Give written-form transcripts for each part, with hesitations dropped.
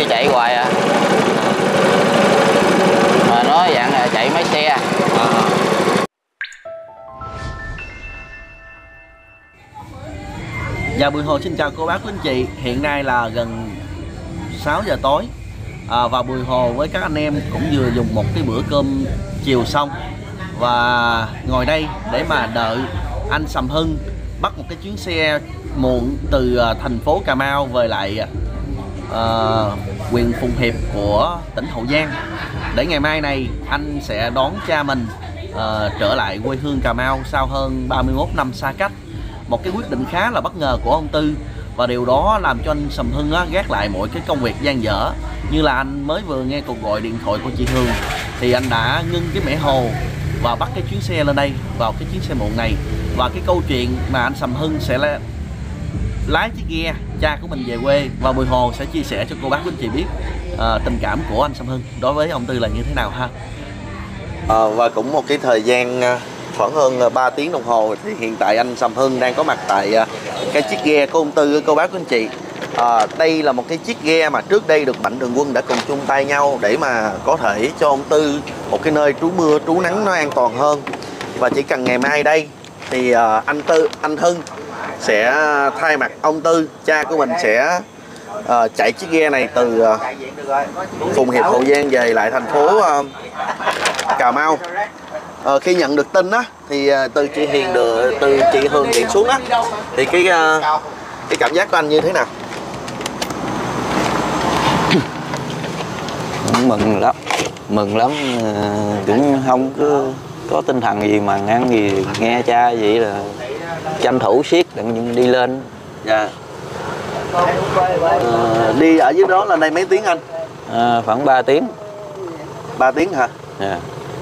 chạy hoài à. Mà nó dạng là chạy máy xe. Dạ Bùi Hồ xin chào cô bác quý anh chị. Hiện nay là gần 6 giờ tối và Bùi Hồ với các anh em cũng vừa dùng một cái bữa cơm chiều xong và ngồi đây để mà đợi anh Sầm Hưng bắt một cái chuyến xe muộn từ thành phố Cà Mau về lại huyện Phụng Hiệp của tỉnh Hậu Giang, để ngày mai này anh sẽ đón cha mình trở lại quê hương Cà Mau sau hơn 31 năm xa cách. Một cái quyết định khá là bất ngờ của ông Tư, và điều đó làm cho anh Sầm Hưng gác lại mọi cái công việc dang dở. Như là anh mới vừa nghe cuộc gọi điện thoại của chị Hương thì anh đã ngưng cái mẻ hồ và bắt cái chuyến xe lên đây vào cái chuyến xe muộn này. Và cái câu chuyện mà anh Sầm Hưng sẽ lái chiếc ghe cha của mình về quê, và Bùi Hồ sẽ chia sẻ cho cô bác quý anh chị biết tình cảm của anh Sầm Hưng đối với ông Tư là như thế nào ha. Và cũng một cái thời gian khoảng hơn 3 tiếng đồng hồ thì hiện tại anh Sầm Hưng đang có mặt tại cái chiếc ghe của ông Tư, cô bác quý anh chị. Đây là một cái chiếc ghe mà trước đây được Mạnh Thường Quân đã cùng chung tay nhau để mà có thể cho ông Tư một cái nơi trú mưa trú nắng nó an toàn hơn. Và chỉ cần ngày mai đây thì anh Hưng sẽ thay mặt ông Tư, cha của mình, sẽ chạy chiếc ghe này từ Phụng Hiệp Hậu Giang về lại thành phố Cà Mau. Khi nhận được tin á thì từ chị Hương điện xuống á thì cái cảm giác của anh như thế nào? Mừng lắm, cũng không có tinh thần gì mà ngăn gì, nghe cha vậy là tranh thủ siết đừng đi lên. Dạ. Đi ở dưới đó là đây mấy tiếng anh? Khoảng 3 tiếng. 3 tiếng hả? Dạ.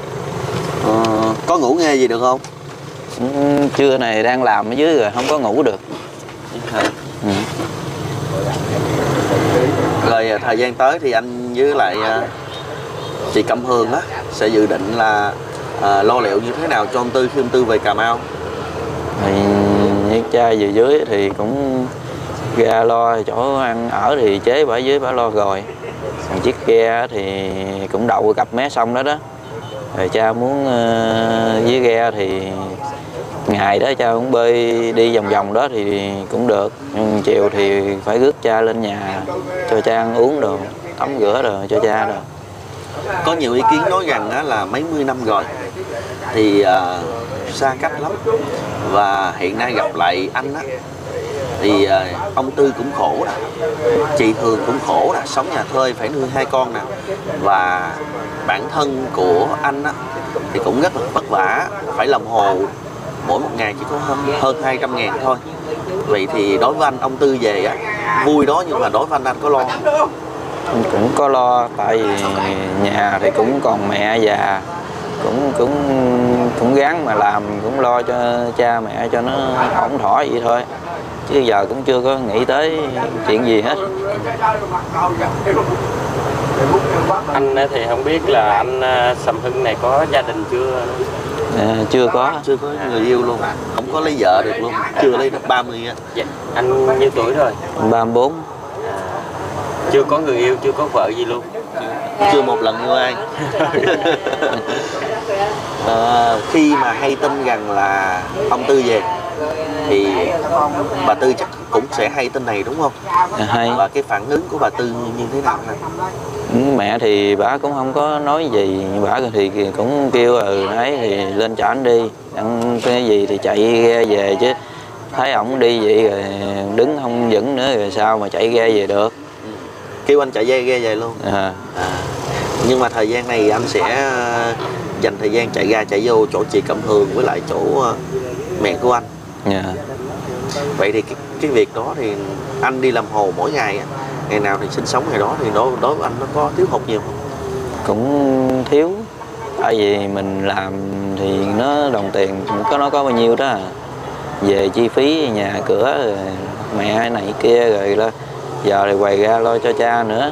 Có ngủ nghe gì được không? Trưa này đang làm ở dưới rồi không có ngủ được. Rồi thời gian tới thì anh với lại chị Cẩm Hương á sẽ dự định là lo liệu như thế nào cho ông Tư khi ông Tư về Cà Mau? Thì với cha về dưới thì cũng ra lo chỗ ăn ở thì chế bả dưới bả lo rồi. Còn chiếc ghe thì cũng đậu cặp mé sông đó đó. Rồi cha muốn với ghe thì ngày đó cha cũng bơi đi vòng vòng đó thì cũng được, nhưng chiều thì phải rước cha lên nhà cho cha ăn uống đồ, tắm rửa rồi cho cha rồi. Có nhiều ý kiến nói rằng á, là mấy mươi năm rồi thì xa cách lắm, và hiện nay gặp lại anh á thì ông Tư cũng khổ nè, chị Hương cũng khổ nè, sống nhà thuê phải nuôi 2 con nè, và bản thân của anh á thì cũng rất là vất vả, phải làm hồ mỗi một ngày chỉ có hơn 200.000 thôi. Vậy thì đối với anh, ông Tư về á vui đó, nhưng mà đối với anh có lo? Cũng có lo, tại vì nhà thì cũng còn mẹ già, cũng gắng mà làm, cũng lo cho cha mẹ cho nó ổn thỏa vậy thôi, chứ giờ cũng chưa có nghĩ tới chuyện gì hết. Anh thì không biết là anh Sầm Hưng này có gia đình chưa? Chưa có người yêu luôn, không có lấy vợ được luôn, chưa lấy được 30 á. Dạ. Anh nhiêu tuổi rồi? 34. Chưa có người yêu, chưa có vợ gì luôn? Chưa một lần yêu ai. Khi mà hay tin rằng là ông Tư về thì bà Tư chắc cũng sẽ hay tin này đúng không? Hay. Và cái phản ứng của bà Tư như thế nào nè? Mẹ thì bà cũng không có nói gì, bà thì cũng kêu ấy thì lên chở anh đi, ăn cái gì thì chạy ghe về, chứ thấy ổng đi vậy rồi đứng không vững nữa rồi sao mà chạy ghe về được. Kêu anh chạy ghe về luôn. Nhưng mà thời gian này anh sẽ dành thời gian chạy ra chạy vô chỗ chị Cẩm Hương với lại chỗ mẹ của anh. Vậy thì cái việc đó thì anh đi làm hồ mỗi ngày nào thì sinh sống ngày đó, thì đối với anh nó có thiếu hụt nhiều không? Cũng thiếu, tại vì mình làm thì nó đồng tiền nó có bao nhiêu đó, về chi phí nhà cửa rồi mẹ này kia rồi đó, giờ thì quay ra lo cho cha nữa.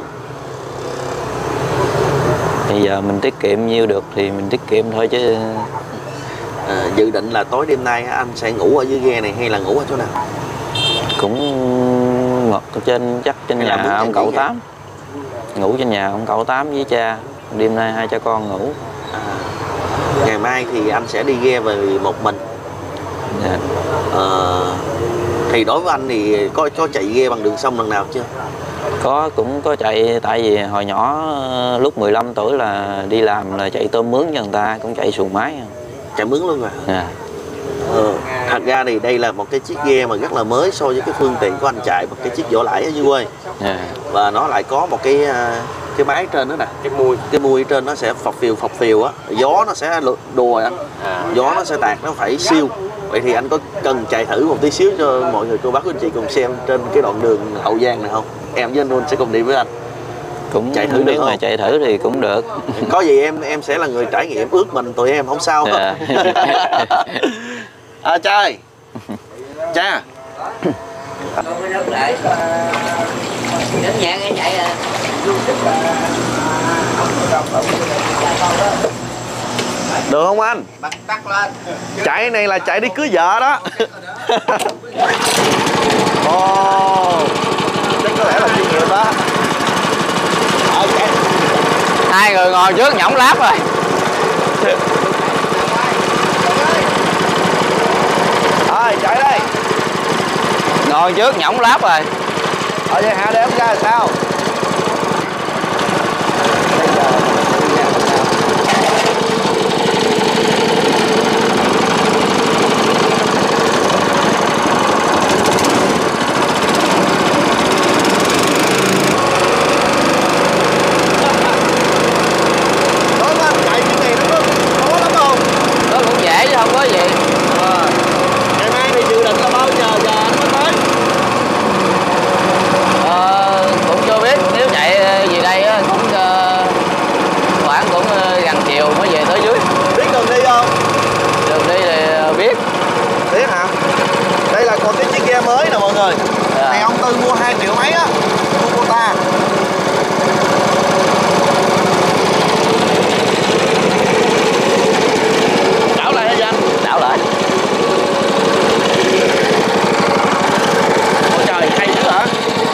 Bây giờ mình tiết kiệm nhiêu được thì mình tiết kiệm thôi chứ. Dự định là tối đêm nay anh sẽ ngủ ở dưới ghe này hay là ngủ ở chỗ nào? Cũng ngọt trên chắc trên hay nhà ông cậu Tám. ngủ trên nhà ông cậu Tám với cha, đêm nay hai cha con ngủ. Ngày mai thì anh sẽ đi ghe về một mình. Dạ. Thì đối với anh thì có chạy ghe bằng đường sông lần nào chưa? Cũng có chạy, tại vì hồi nhỏ lúc 15 tuổi là đi làm là chạy tôm mướn cho người ta, cũng chạy xuồng máy. Chạy mướn luôn rồi. Dạ. Thật ra thì đây là một cái chiếc ghe mà rất là mới so với cái phương tiện của anh chạy một cái chiếc vỏ lãi ở dưới quê. Dạ. Và nó lại có một cái máy trên đó nè, cái mui trên nó sẽ phập phìu á, gió nó sẽ đùa anh, gió nó sẽ tạt, nó phải siêu. Vậy thì anh có cần chạy thử một tí xíu cho mọi người cô bác anh chị cùng xem trên cái đoạn đường Hậu Giang này không? Em với anh Luôn sẽ cùng đi với anh. Cũng chạy thử được không? Chạy thử thì cũng được. Có gì em sẽ là người trải nghiệm, ước mình tụi em không sao hết. Cha ơi, cha. Được không anh? Tắt lên. Chạy này là chạy đi cưới vợ đó. Ồ, chắc có lẽ là chuyên nghiệp đó. Hai người ngồi trước nhõng láp rồi. Rồi, chạy đây. Ngồi trước nhõng láp rồi. Ở vậy hả, để em ra là sao? Này ông Tư mua 2 triệu mấy á, mua cô ta. Đảo lại hả chị anh? Đảo lại. Ôi trời, hay dữ hả?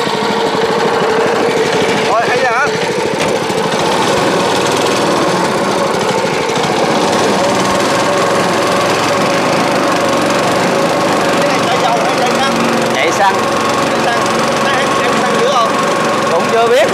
Ôi hay hả? Cái này chạy dầu hay chạy xăng? Chạy xăng. Em xăng dữ không? Cũng chưa biết.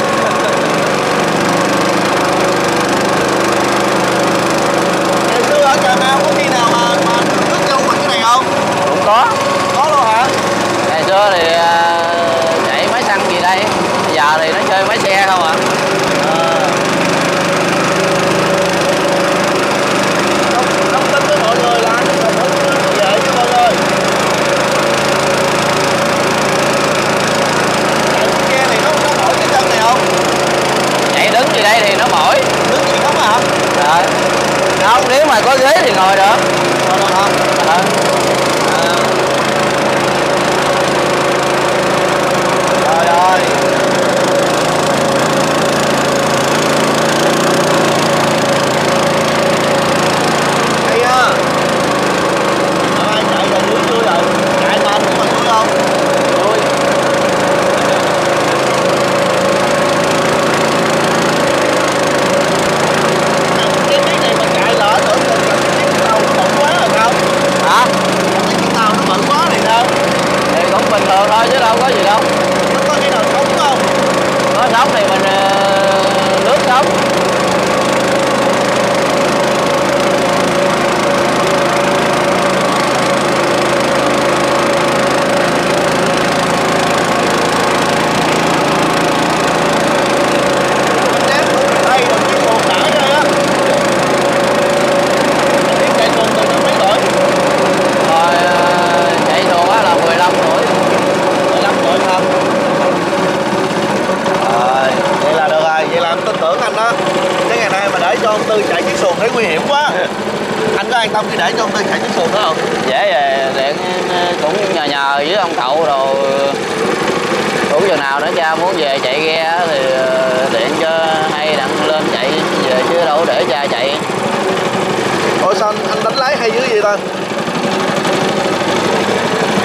Ngày xưa ở Cà Mau có khi nào mà nước chung bằng cái này không? Cũng có. Có luôn hả? Ngày xưa thì chạy máy xăng gì đây, bây giờ thì nó chơi máy xe không ạ. Thông tin với mọi người là anh không dễ cho mọi người. Chạy này nó mỏi cái chân này không? Chạy đứng gì đây thì nó mỏi. Đứng gì không hả? Rồi. Không, nếu mà có ghế thì ngồi được. Ngồi được hả? Trời ơi. Hay á. Ai chạy về dưới chưa rồi? Chạy lên nhưng mà vui không? Vui. Cái này mà chạy lỡ nữa thì cái chiếc tàu nó bự quá rồi sao? Hả? Cái chiếc tàu nó bự quá thì sao? Thì cũng bình thường thôi chứ đâu có gì đâu. Nó có cái nào sống không? Có sống thì mình nước sống. Mình ném xuống đây rồi chiếc xuồng đãi rồi á. Biết chạy xuồng từ năm mấy tuổi? Rồi chạy xuồng á là 15 tuổi. 15 tuổi không? Rồi, vậy là được rồi, vậy là em tin tưởng anh đó. Cái ngày nay mà để cho ông Tư chạy chiếc xuồng thấy nguy hiểm quá. Anh có an tâm khi để cho ông Tư chạy chiếc xuồng đó không? Dễ về điện cũng nhờ với ông cậu rồi. Đủ giờ nào nữa cha muốn về chạy ghe á thì điện cho hay đặng lên chạy về chứ đâu để cha chạy. Ôi sao anh đánh lái hay dữ vậy ta?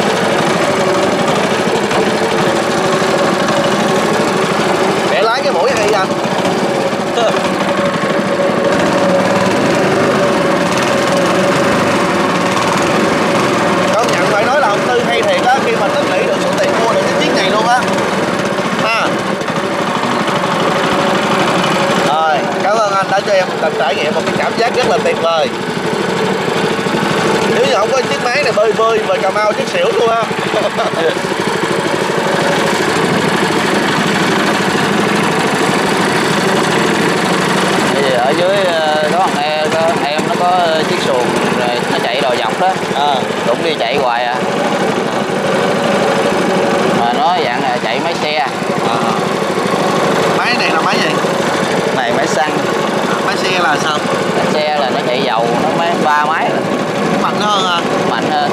Để lái cái mũi này bơi bơi về Cà Mau chút xỉu luôn ha. Thì ở dưới có thằng em nó có chiếc xuồng rồi nó chạy đò dọc đó, cũng đi chạy hoài à, mà nó dạng là chạy máy xe. Máy này là máy gì? Này máy xăng. Máy xe là sao? Máy xe là nó chạy dầu, nó ba máy rồi. Mạnh hơn hả? Mạnh hơn.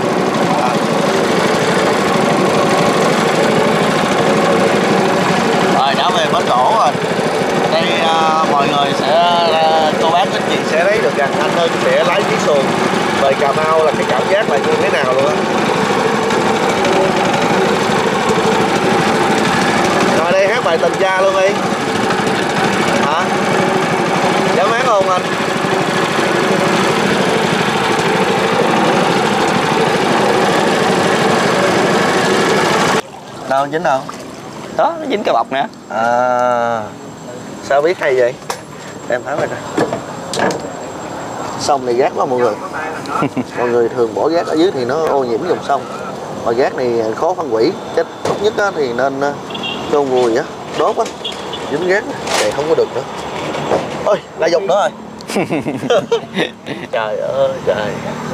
Rồi đã về bến đổ rồi. Đây mọi người sẽ, cô bác anh chị sẽ thấy được rằng anh Hưng sẽ lái chiếc xuồng về Cà Mau là cái cảm giác là như thế nào luôn á. Rồi đây hát bài tình cha luôn đi. Hả? Dám hát không anh? Đâu dính đâu? Đó, nó dính cái bọc nè. Sao biết hay vậy? Em thấy rồi nè. Sông này rác quá mọi người. Mọi người thường bỏ rác ở dưới thì nó ô nhiễm dòng sông. Mà rác này khó phân hủy. Cách tốt nhất á, thì nên chôn vùi á, đốt á. Dính rác này không có được nữa. Ôi, lại dục nữa rồi. Trời ơi trời.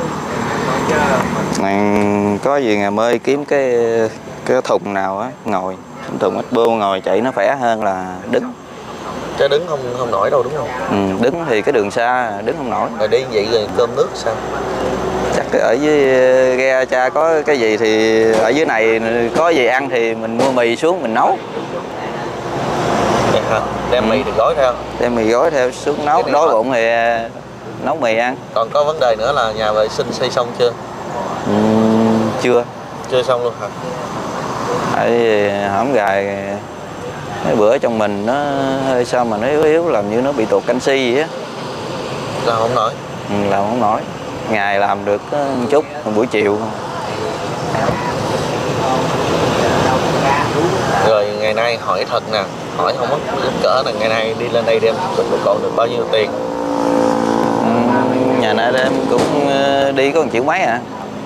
Có gì ngày mới kiếm cái thùng nào á ngồi, thùng ít bô ngồi chạy nó khỏe hơn là đứng. Chứ đứng không nổi đâu đúng không? Đứng thì cái đường xa đứng không nổi. Rồi đi vậy rồi cơm nước sao? Chắc ở dưới ghe cha có cái gì thì ở dưới này có gì ăn thì mình mua mì xuống mình nấu. Vậy hả? Đem mì thì gói theo. Đem mì gói theo xuống nấu, đói bụng thì nấu mì ăn. Còn có vấn đề nữa là nhà vệ sinh xây xong chưa? Chưa. Chưa xong luôn hả? Tại vì hổm gài mấy bữa trong mình nó hơi sao mà nó yếu làm như nó bị tụt canxi vậy á. Làm không nổi. Làm không nổi. Ngày làm được một chút, buổi chiều. Rồi ngày nay hỏi thật nè, hỏi không mất giúp cỡ là ngày nay đi lên đây đem còn được bao nhiêu tiền? Nhà nay em cũng đi có 1,2 triệu à.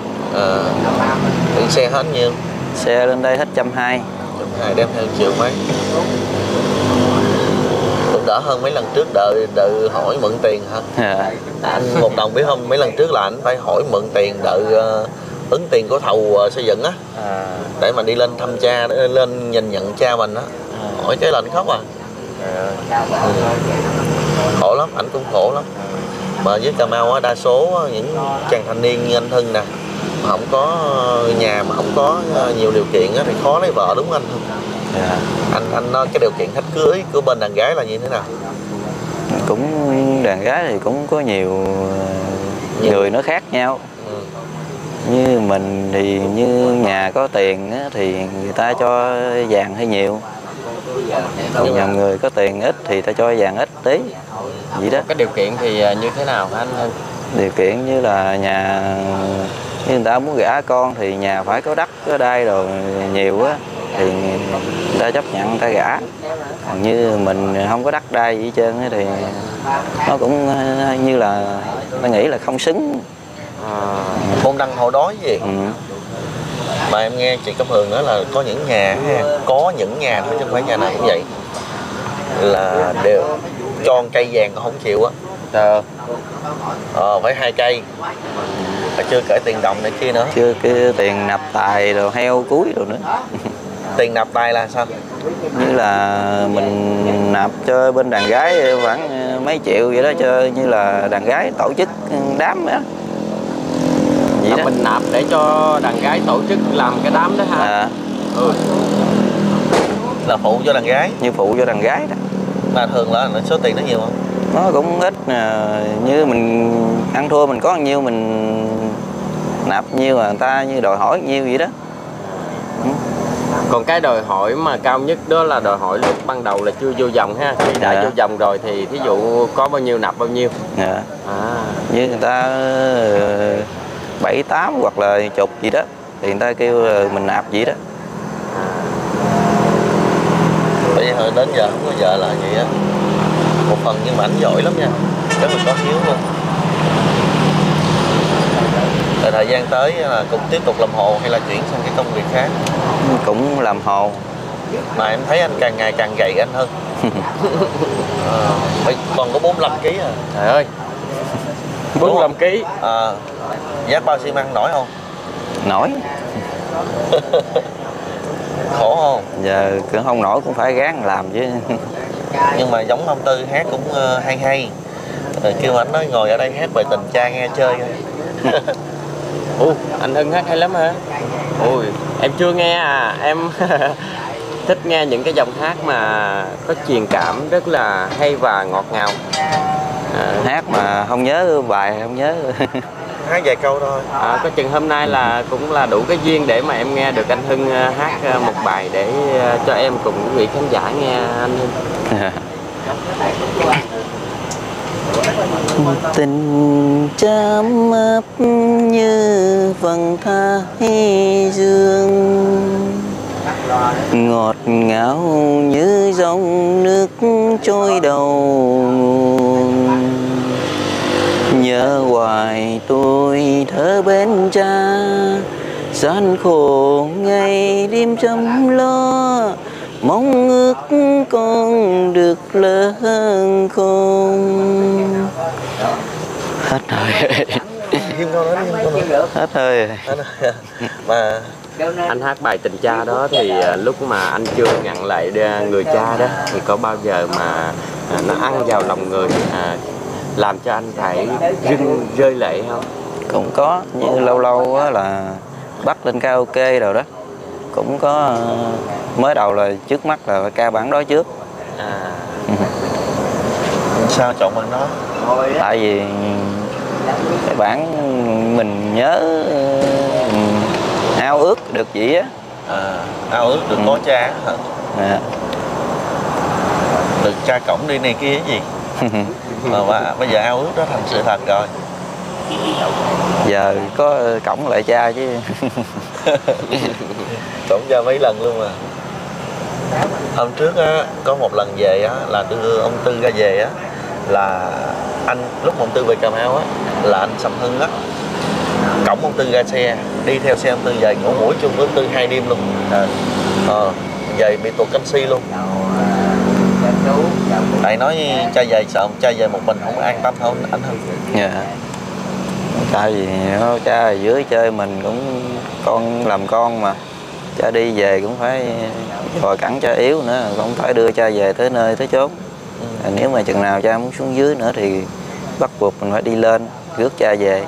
Tiền xe hết nhiêu? Xe lên đây hết 120. 120 đem theo 1 triệu mấy. Cũng đỡ hơn mấy lần trước đợi hỏi mượn tiền hả? Anh một đồng biết không, mấy lần trước là anh phải hỏi mượn tiền đợi ứng tiền của thầu xây dựng á, để mà đi lên thăm cha, để lên nhìn nhận cha mình á. Hỏi cái là anh khóc à. Khổ lắm, anh cũng khổ lắm. Mà với Cà Mau á, đa số những chàng thanh niên như anh Hưng nè, mà không có nhà, mà không có nhiều điều kiện á, thì khó lấy vợ đúng không anh Hưng? Anh nói cái điều kiện thách cưới của bên đàn gái là như thế nào? Cũng đàn gái thì cũng có nhiều người nó khác nhau. Như mình thì như nhà có tiền á, thì người ta cho vàng hơi nhiều. Còn nhà người có tiền ít thì ta cho vàng ít tí. Vậy đó. Cái điều kiện thì như thế nào hả anh Hưng? Điều kiện như là nhà, như người ta muốn gả con thì nhà phải có đất có đai rồi nhiều á thì người ta chấp nhận người ta gả. Còn như mình không có đất đai gì hết trơn á thì nó cũng như là ta nghĩ là không xứng. Môn đăng hộ đói gì? Mà em nghe chị Cẩm Hường nói là có những nhà thôi chứ không phải nhà nào cũng vậy, là đều cho cây vàng còn không chịu á. Phải 2 cây. Và chưa kể tiền đồng này kia nữa. Chưa cái tiền nạp tài rồi heo cuối rồi nữa. Tiền nạp tài là sao? Như là mình nạp cho bên đàn gái khoảng mấy triệu vậy đó, cho như là đàn gái tổ chức đám đó. Vậy đó. Mình nạp để cho đàn gái tổ chức làm cái đám đó ha. Là phụ cho đàn gái. Như phụ cho đàn gái đó. Mà thường là số tiền nó nhiều không? Nó cũng ít, như mình ăn thua mình có bao nhiêu mình nạp nhiêu, mà người ta như đòi hỏi nhiêu vậy đó. Còn cái đòi hỏi mà cao nhất đó là đòi hỏi lúc ban đầu là chưa vô vòng ha. Khi đã vô vòng rồi thì thí dụ có bao nhiêu nạp bao nhiêu. Như người ta 7, 8 hoặc là chục gì đó thì người ta kêu mình nạp gì đó. Bây giờ đến giờ không có vợ là vậy á. Một phần nhưng mà ảnh giỏi lắm nha, rất là có hiếu luôn. Rồi thời gian tới là cũng tiếp tục làm hồ hay là chuyển sang cái công việc khác? Cũng làm hồ. Mà em thấy anh càng ngày càng gầy anh hơn. Mày còn có 45 kg à? Trời ơi, 45 kg. Vác bao xi măng nổi không? Nổi. Khổ không? Giờ cũng không nổi cũng phải gắng làm chứ. Nhưng mà giống ông Tư hát cũng hay hay. Rồi kêu anh nói ngồi ở đây hát bài tình cha nghe chơi. Anh Hưng hát hay lắm hả? Ôi, em chưa nghe à. Em thích nghe những cái dòng hát mà có truyền cảm rất là hay và ngọt ngào. Hát mà không nhớ bài, không nhớ. Hát vài câu thôi. Có chừng hôm nay là cũng là đủ cái duyên để mà em nghe được anh Hưng hát một bài để cho em cùng quý vị khán giả nghe anh Hưng. Tình chăm ấp như vầng thái dương, ngọt ngào như dòng nước trôi đầu nguồn. Nhớ hoài tôi thở bên cha, gian khổ ngày đêm chăm lo, mong ước con được lớn khôn. Hết hơi. Thêm câu nữa đi. Hết hơi. Mà anh hát bài tình cha đó thì lúc mà anh chưa nhận lại người cha đó thì có bao giờ mà nó ăn vào lòng người, làm cho anh phải rơi lệ không? Cũng có, như lâu lâu á là bắt lên karaoke rồi đó. Cũng có, mới đầu là trước mắt là ca bản đó trước. sao chọn bằng đó? Tại vì cái bản mình nhớ ao ước được gì á. Ao ước được có cha hả? Được cha cổng đi này kia cái gì. Mà bây giờ ao ước đó thành sự thật rồi. Giờ có cổng lại cha chứ. Cổng cha mấy lần luôn mà. Hôm trước á, có một lần về á, là đưa ông Tư ra về á, là anh lúc ông Tư về Cà Mau á, là anh Sầm Hưng á cõng ông Tư ra xe, đi theo xe ông Tư về ngủ muỗi chung với ông Tư 2 đêm luôn. Về bị tụt canxi luôn. Tại nói cha về sợ cha về một mình không an tâm không anh Hưng? Dạ. Tại vì cha ở dưới chơi mình cũng con làm con mà, cha đi về cũng phải dò cẳng cha yếu nữa, cũng phải đưa cha về tới nơi tới chốn. Nếu mà chừng nào cha muốn xuống dưới nữa thì bắt buộc mình phải đi lên rước cha về.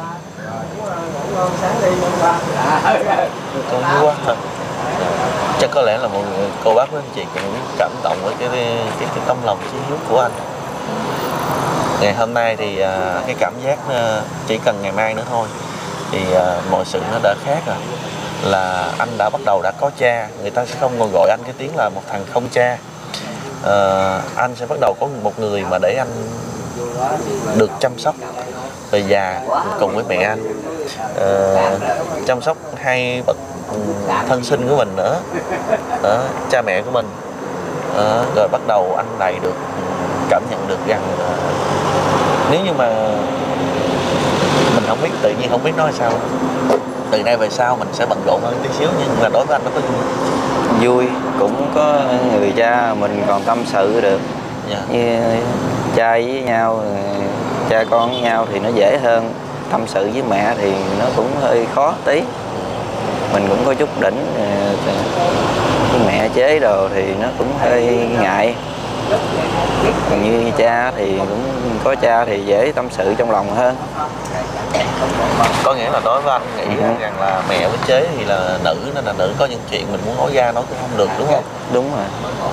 Con vui quá. Chắc có lẽ là mọi người, cô bác với anh chị cũng cảm động với cái tâm lòng chí hiếu của anh. Ngày hôm nay thì cái cảm giác chỉ cần ngày mai nữa thôi thì mọi sự nó đã khác rồi. Là anh đã bắt đầu đã có cha, người ta sẽ không còn gọi anh cái tiếng là một thằng không cha. Anh sẽ bắt đầu có một người mà để anh được chăm sóc về già cùng với mẹ anh, chăm sóc hai bậc thân sinh của mình nữa, cha mẹ của mình. Rồi bắt đầu anh này được cảm nhận được rằng nếu như mà mình không biết, tự nhiên không biết nói sao, từ nay về sau mình sẽ bận rộn hơn tí xíu, nhưng mà đối với anh nó có Vui, cũng có người cha mình còn tâm sự được. Như cha với nhau, cha con với nhau thì nó dễ hơn. Tâm sự với mẹ thì nó cũng hơi khó tí. Mình cũng có chút đỉnh, với mẹ chế đồ thì nó cũng hơi ngại. Còn như cha thì cũng có cha thì dễ tâm sự trong lòng hơn. Có nghĩa là đối với anh nghĩ rằng là mẹ với chế thì là nữ, nên là nữ có những chuyện mình muốn nói ra nói cũng không được, đúng không? Đúng rồi.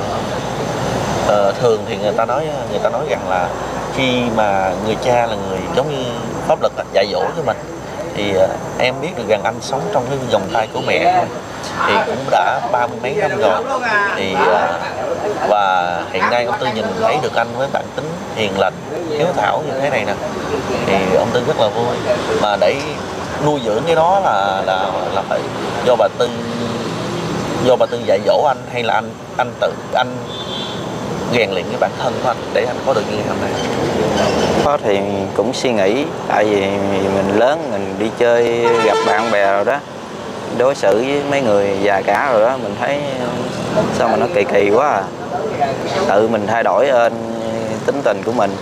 Thường thì người ta nói rằng là khi mà người cha là người giống như pháp luật dạy dỗ cho mình, thì em biết được rằng anh sống trong cái vòng tay của mẹ thôi thì cũng đã 30 mấy năm rồi, thì và hiện nay ông Tư nhìn thấy được anh với bản tính hiền lành, hiếu thảo như thế này nè, thì ông Tư rất là vui. Mà để nuôi dưỡng cái đó là phải do bà Tư dạy dỗ anh, hay là anh tự rèn luyện cái bản thân của anh để anh có được như ngày hôm nay? Có thì cũng suy nghĩ, tại vì mình lớn mình đi chơi gặp bạn bè rồi đó, đối xử với mấy người già cả rồi đó, mình thấy sao mà nó kỳ kỳ quá à. Tự mình thay đổi lên tính tình của mình,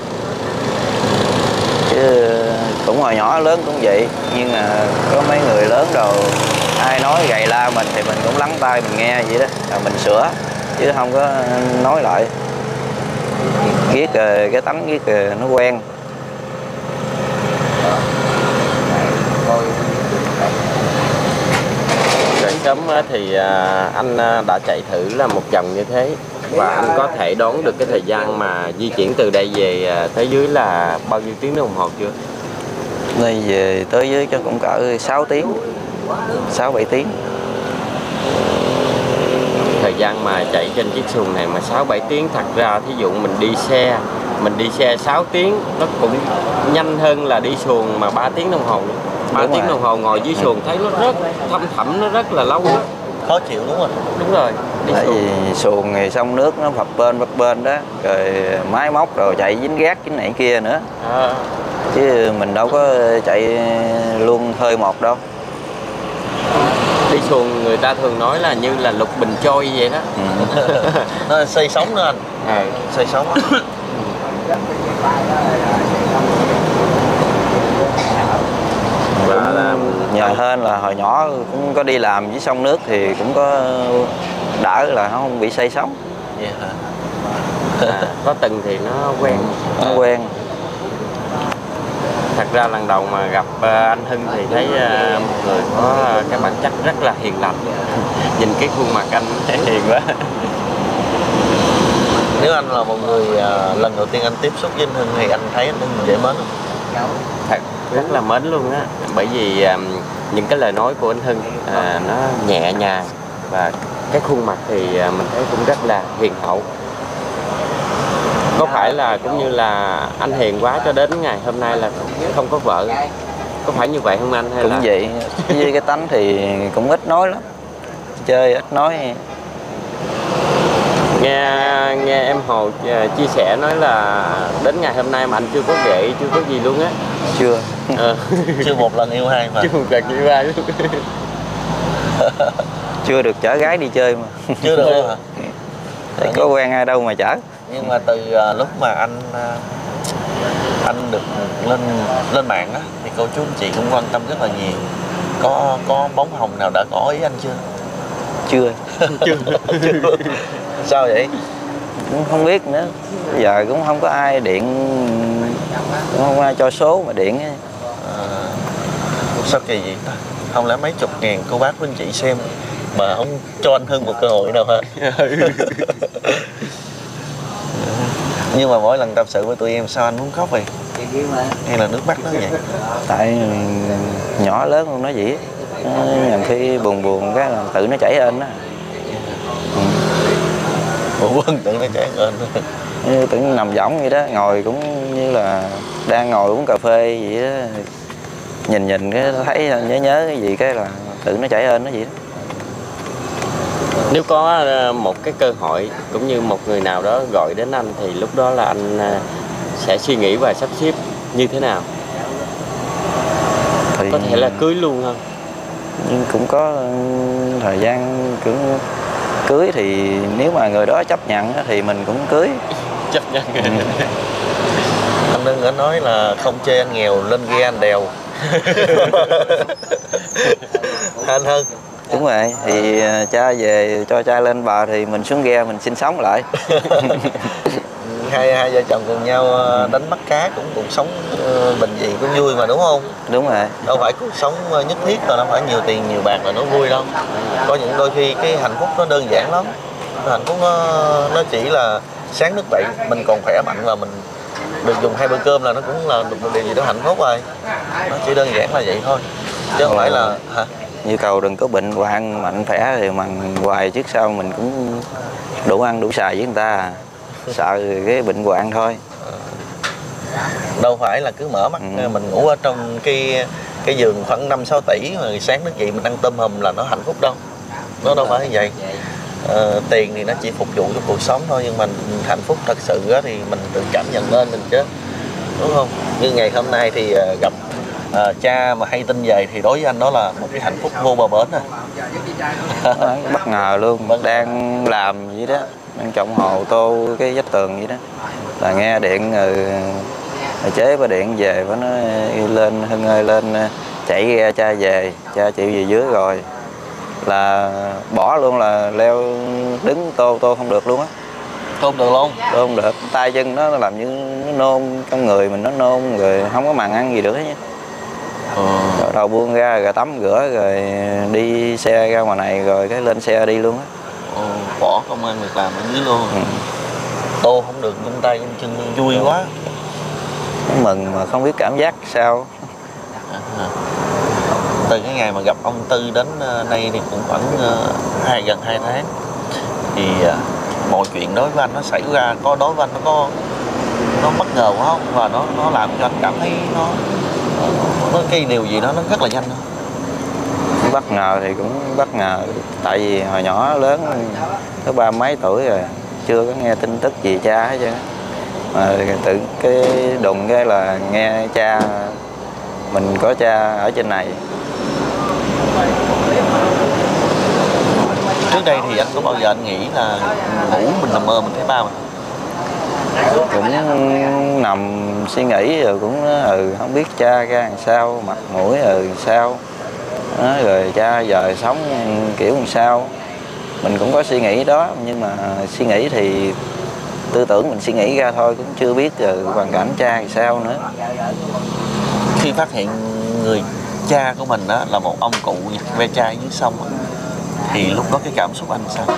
chứ cũng hồi nhỏ lớn cũng vậy, nhưng mà có mấy người lớn rồi ai nói gầy la mình thì mình cũng lắng tai mình nghe vậy đó, rồi mình sửa chứ không có nói lại. Ghét cái tánh ghét nó quen. Rồi sớm thì anh đã chạy thử là một vòng như thế, và anh có thể đoán được cái thời gian mà di chuyển từ đây về tới dưới là bao nhiêu tiếng đồng hồ chưa? Đây về tới dưới cho cũng cỡ 6 tiếng, 6-7 tiếng. Thời gian mà chạy trên chiếc xuồng này mà 6-7 tiếng, thật ra thí dụ mình đi xe 6 tiếng nó cũng nhanh hơn là đi xuồng mà 3 tiếng đồng hồ. 3 tiếng đồng hồ ngồi dưới xuồng thấy nó rất thâm thẳm, nó rất là lâu đó. Khó chịu đúng không? Đúng rồi. Tại vì xuồng thì sông nước nó phập bên đó, rồi máy móc rồi chạy dính gác dính này kia nữa. Chứ mình đâu có chạy luôn hơi một đâu. Đi xuồng người ta thường nói là như là lục bình trôi vậy đó. Nó xây sóng nữa anh. Xây sóng á. Và là nhờ hơn là hồi nhỏ cũng có đi làm với sông nước thì cũng có đỡ, là nó không bị say sóng. Yeah. Có từng thì nó quen. Nó quen. Thật ra lần đầu mà gặp anh Hưng thì thấy một người có cái bản chất rất là hiền lành. Nhìn cái khuôn mặt anh thấy hiền quá. Nếu anh là một người lần đầu tiên anh tiếp xúc với anh Hưng thì anh thấy anh Hưng dễ mến không? Thật rất là mến luôn á, bởi vì những cái lời nói của anh Hưng nó nhẹ nhàng, và cái khuôn mặt thì mình thấy cũng rất là hiền hậu. Có phải là cũng như là anh hiền quá cho đến ngày hôm nay là không có vợ, có phải như vậy không anh? Hay cũng là vậy, với cái tánh thì cũng ít nói lắm, chơi ít nói. Nghe em Hồ chia sẻ nói là đến ngày hôm nay mà anh chưa có ghệ, chưa có gì luôn á. Chưa. Chưa một lần yêu ai mà. Chưa một lần yêu ai luôn. Chưa được chở gái đi chơi mà. Chưa được luôn hả? Có quen ai đâu mà chở. Nhưng mà từ lúc mà anh được lên mạng á thì cô chú anh chị cũng quan tâm rất là nhiều. Có bóng hồng nào đã có ý anh chưa? Chưa. Chưa. Sao vậy? Cũng không biết nữa. Bây giờ cũng không có ai điện, cũng không ai cho số mà điện. Sao kỳ vậy ta? Không lẽ mấy chục ngàn cô bác của anh chị xem mà không cho anh Hưng một cơ hội nào hả? Nhưng mà mỗi lần tâm sự với tụi em sao anh muốn khóc vậy? Hay là nước mắt nó vậy? Tại nhỏ lớn không nói gì, nhiều khi buồn cái là tự nó chảy lên đó. Buồn tự nó chảy lên. Như tự nằm võng vậy đó, ngồi cũng như là đang ngồi uống cà phê vậy đó, nhìn cái thấy nhớ cái gì cái là tự nó chảy lên nó vậy đó. Nếu có một cái cơ hội cũng như một người nào đó gọi đến anh thì lúc đó là anh sẽ suy nghĩ và sắp xếp như thế nào? Thì có thể là cưới luôn không? Nhưng cũng có thời gian cũng cưới, thì nếu mà người đó chấp nhận thì mình cũng cưới. Chấp nhận. Anh Hưng đã nói là không chê anh nghèo, lên ghe anh đèo. Anh Hưng. Đúng rồi, thì cha về cho cha lên bờ thì mình xuống ghe mình sinh sống lại. hai vợ chồng cùng nhau đánh bắt cá cũng cuộc sống bình dị cũng vui mà đúng không? Đúng rồi. Đâu phải cuộc sống nhất thiết là nó phải nhiều tiền nhiều bạc là nó vui đâu. Có những đôi khi cái hạnh phúc nó đơn giản lắm. Hạnh phúc nó chỉ là sáng thức dậy mình còn khỏe mạnh và mình được dùng 2 bữa cơm là nó cũng là một điều gì đó hạnh phúc rồi. Nó chỉ đơn giản là vậy thôi, chứ không phải là hả? Như cầu đừng có bệnh hoạn, mạnh khỏe thì mình hoài, trước sau mình cũng đủ ăn đủ xài với người ta, sợ cái bệnh hoạn thôi. Đâu phải là cứ mở mắt mình ngủ ở trong cái giường khoảng 5-6 tỷ mà sáng thức dậy mình ăn tôm hùm là nó hạnh phúc đâu. Nó đâu phải như vậy. Tiền thì nó chỉ phục vụ cho cuộc sống thôi, nhưng mà hạnh phúc thật sự thì mình tự cảm nhận lên mình chứ. đúng không? Như ngày hôm nay thì gặp cha mà hay tin về thì đối với anh đó là một cái hạnh phúc vô bờ bến rồi. Bất ngờ luôn, đang làm vậy đó, đang trồng hồ tô cái vách tường vậy đó, là nghe điện rồi chế ba điện về, nó nói lên Hưng ơi lên chạy ra cha về, cha chịu về dưới rồi, là bỏ luôn, là leo đứng tô không được luôn á. Không được luôn. Tô không được, tay chân nó làm như nó nôn trong người mình, nó nôn rồi không có màng ăn gì được hết nhé. Rồi đầu buông ra rồi tắm rửa rồi đi xe ra ngoài này rồi cái lên xe đi luôn á. Bỏ công ăn việc làm ở dưới luôn. Tô không được chân tay chân vui quá. Nó mừng mà không biết cảm giác sao. Từ cái ngày mà gặp ông Tư đến đây thì cũng khoảng gần 2 tháng thì mọi chuyện đối với anh nó xảy ra, đối với anh nó bất ngờ quá không, và nó làm cho anh cảm thấy nó cái điều gì đó nó rất là nhanh thôi. Bất ngờ thì cũng bất ngờ, tại vì hồi nhỏ lớn tới 30 mấy tuổi rồi, chưa có nghe tin tức gì cha hết trơn. Mà tự cái đùng cái là nghe cha, mình có cha ở trên này. Trước đây thì anh có bao giờ anh nghĩ là ngủ mình nằm mơ mình thấy ba mình? Cũng nằm suy nghĩ rồi cũng không biết cha ra làm sao, mặt mũi làm sao đó, rồi cha giờ sống kiểu làm sao, mình cũng có suy nghĩ đó, nhưng mà suy nghĩ thì tư tưởng mình suy nghĩ ra thôi, cũng chưa biết rồi hoàn cảnh cha làm sao nữa. Khi phát hiện người cha của mình đó là một ông cụ nhặt ve chai dưới sông thì lúc đó cái cảm xúc anh sao?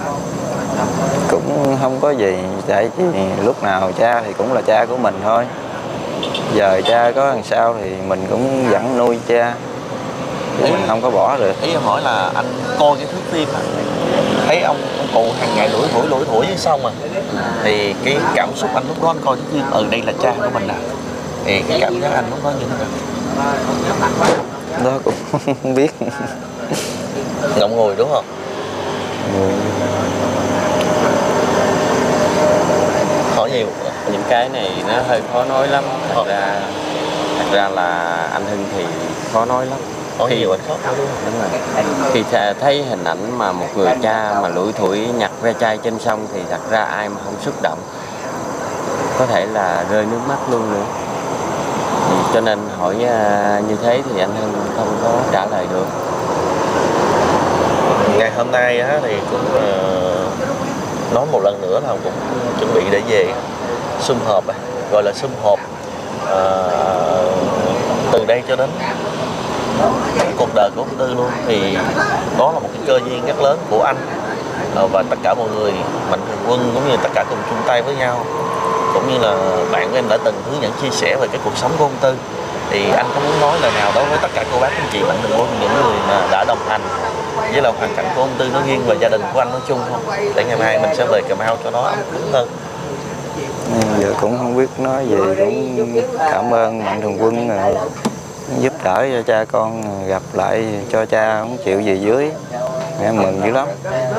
Cũng không có gì, tại vì lúc nào cha thì cũng là cha của mình thôi. Giờ cha có làm sao thì mình cũng vẫn nuôi cha, chứ mình không có bỏ được. Ý em hỏi là anh coi cái thước phim thấy ông cụ hàng ngày lủi thủi dưới sông thì cái cảm xúc anh lúc đó anh coi cái phim đây là cha của mình thì cái cảm giác anh lúc đó như thế nào? Đó cũng không biết. Ngậm ngùi đúng không? Hỏi nhiều. Những cái này nó hơi khó nói lắm. Thật ra là anh Hưng thì khó nói lắm. Hỏi nhiều anh khó nói đúng không? Đúng rồi. Khi thấy hình ảnh mà một người cha mà lủi thủi nhặt ve chai trên sông thì thật ra ai mà không xúc động, có thể là rơi nước mắt luôn nữa. Cho nên hỏi như thế thì anh Hưng không có trả lời được. Ngày hôm nay thì cũng nói một lần nữa là cũng chuẩn bị để về sum họp, gọi là sum họp từ đây cho đến cuộc đời của ông Tư luôn, thì đó là một cái cơ duyên rất lớn của anh và tất cả mọi người Mạnh Thường Quân, cũng như tất cả cùng chung tay với nhau, cũng như là bạn của em đã từng hướng dẫn chia sẻ về cái cuộc sống của ông Tư. Thì anh có muốn nói lời nào đối với tất cả cô bác anh chị Mạnh Thường Quân, những người mà đã đồng hành với là hoàn cảnh của ông Tư nói riêng và gia đình của anh nói chung không, để ngày mai mình sẽ về Cà Mau cho nó ấm cúng hơn? Giờ cũng không biết nói gì, cũng cảm ơn Mạnh Thường Quân giúp đỡ cho cha con gặp lại, cho cha không chịu về dưới, em mừng dữ lắm.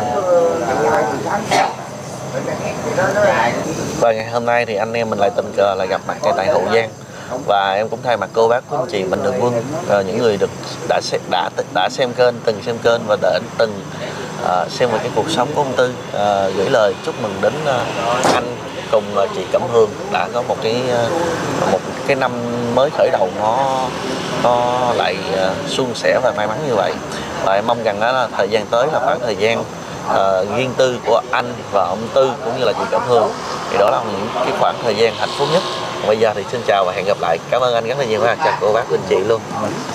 Và ngày hôm nay thì anh em mình lại tình cờ là gặp mặt ngay tại Hậu Giang, và em cũng thay mặt cô bác quý anh chị Mạnh Thường Quân, những người đã xem kênh, từng xem kênh và đã từng xem về cái cuộc sống của ông Tư, gửi lời chúc mừng đến anh cùng chị Cẩm Hương đã có một cái năm mới khởi đầu nó lại suôn sẻ và may mắn như vậy. Và em mong rằng đó là thời gian tới là khoảng thời gian riêng tư của anh và ông Tư cũng như là chị Cẩm Hương, thì đó là những cái khoảng thời gian hạnh phúc nhất. Bây giờ thì xin chào và hẹn gặp lại. Cảm ơn anh rất là nhiều, chào cô bác quý anh chị luôn.